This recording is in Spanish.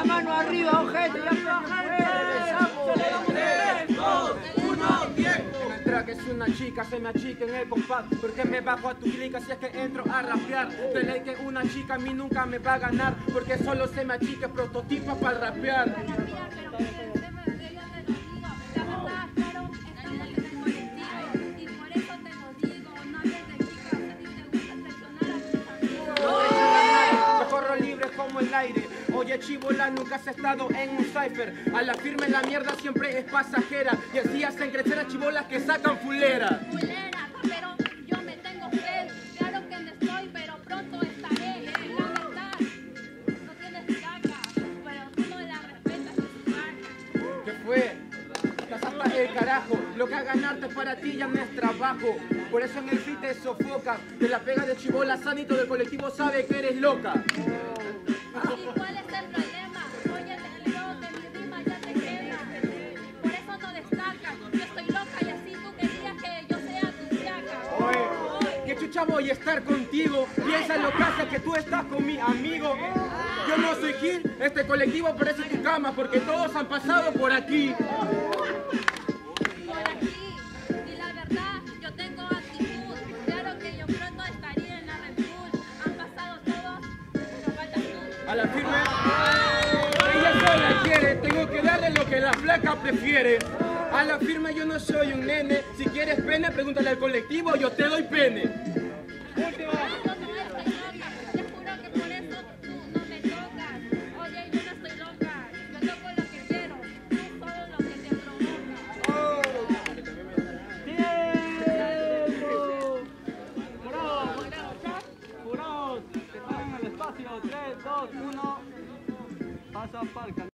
la mano arriba, ojete, ya que es una chica, se me achica en el compás. Porque me bajo a tu clica si es que entro a rapear. De ley que una chica a mí nunca me va a ganar, porque solo se me achica, prototipo para rapear. Me corro libre como el aire. Oye, chibola, nunca has estado en un cypher. A la firme la mierda siempre es pasajera. Y así hacen crecer a chibolas que sacan fulera. Pero yo me tengo fe. Claro que no estoy, pero pronto estaré. La verdad, no tienes caca, pero tú no la respetas en su cara. ¿Qué fue? Estás hasta el carajo. Lo que a ganarte para ti ya no es trabajo. Por eso en el fit te sofocas. De la pega de chibola sanito del colectivo sabe que eres loca. ¿Y cuál es el problema? Oye, el flow de mi rima ya te quema. Por eso no destacas. Yo estoy loca y así tú querías que yo sea tu fiaca. Oye, ¿qué chucha voy a estar contigo? Piensa en lo que hace que tú estás con mi amigo. Yo no soy Gil, este colectivo parece tu cama porque todos han pasado por aquí. Por aquí. Y la verdad, yo tengo actitud. Claro que yo pronto estaría en la Red Bull. Han pasado todos, pero faltas tú. A la firme, ella sola quiere, tengo que darle lo que la flaca prefiere. A la firme yo no soy un nene, si quieres pene pregúntale al colectivo, yo te doy pene. Yo no estoy loca, te juro que por eso tú no me tocas. Oye, yo no estoy loca, yo toco lo que quiero, tú solo lo que te provoca. ¡Tiempo! ¡Jurado! ¡Jurado! Están en el espacio. 3, 2, 1. Pasa palca.